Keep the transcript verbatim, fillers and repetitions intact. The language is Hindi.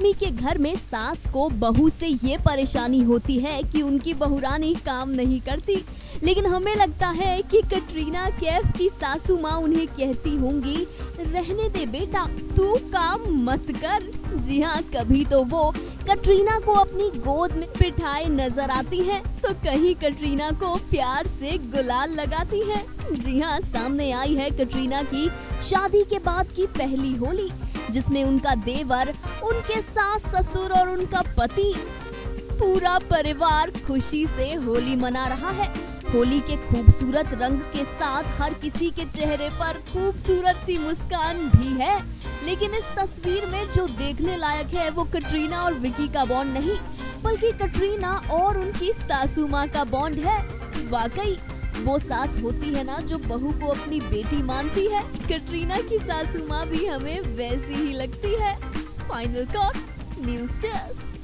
होली के घर में सास को बहू से ये परेशानी होती है कि उनकी बहुरानी काम नहीं करती, लेकिन हमें लगता है कि कटरीना कैफ की सासू माँ उन्हें कहती होंगी, रहने दे बेटा, तू काम मत कर। जी हाँ, कभी तो वो कटरीना को अपनी गोद में बिठाए नजर आती हैं, तो कहीं कटरीना को प्यार से गुलाल लगाती हैं। जी हाँ, सामने आई है कटरीना की शादी के बाद की पहली होली, जिसमें उनका देवर, उनके सास ससुर और उनका पति, पूरा परिवार खुशी से होली मना रहा है। होली के खूबसूरत रंग के साथ हर किसी के चेहरे पर खूबसूरत सी मुस्कान भी है, लेकिन इस तस्वीर में जो देखने लायक है वो कटरीना और विकी का बॉन्ड नहीं, बल्कि कटरीना और उनकी सासू माँ का बॉन्ड है। वाकई वो सास होती है ना जो बहू को अपनी बेटी मानती है, कटरीना की सासू माँ भी हमें वैसी ही लगती है। Final cut news desk.